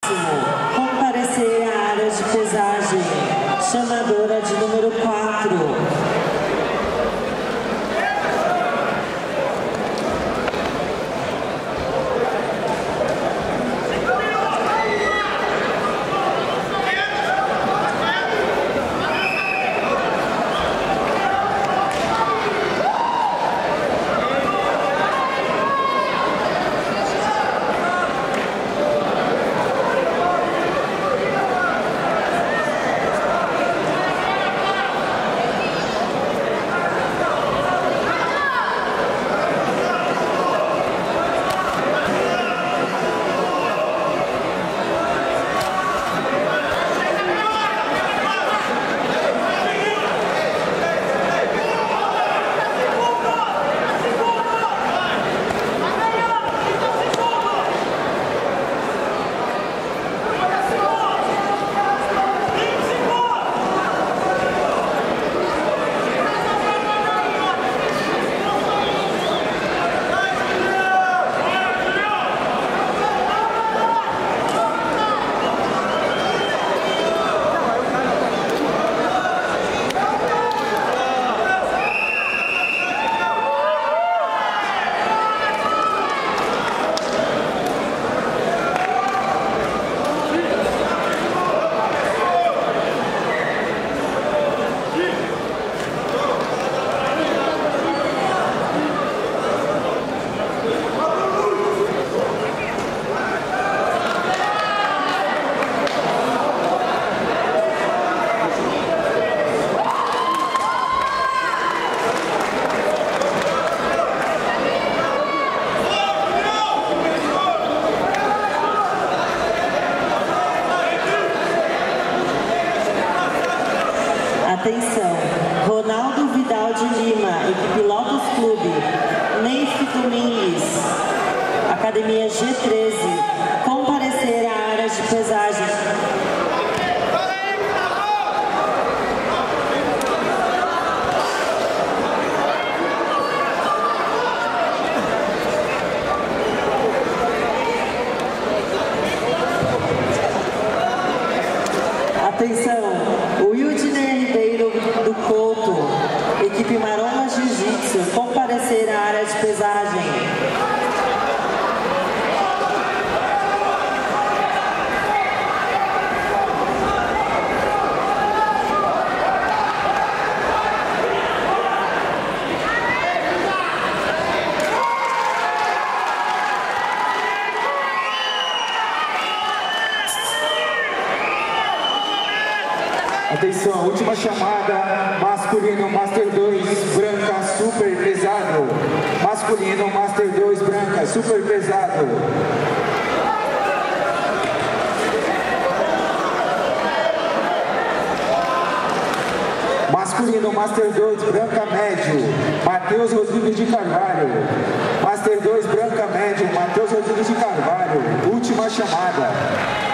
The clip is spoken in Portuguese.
Comparecer à área de pesagem. Chamadora de número 4. Atenção, Ronaldo Vidal de Lima, equipe Lotus Clube, Neif Domingues, Academia G13, comparecer à área de pesagem. Atenção, Wildner Ribeiro do Couto, equipe Maromba Jiu-Jitsu, comparecer à área de pesagem. Atenção, última chamada, masculino Master 2, branca, super pesado. Masculino Master 2, branca, super pesado. Masculino Master 2, branca, médio, Matheus Rodrigues de Carvalho. Master 2, branca, médio, Matheus Rodrigues de Carvalho. Última chamada.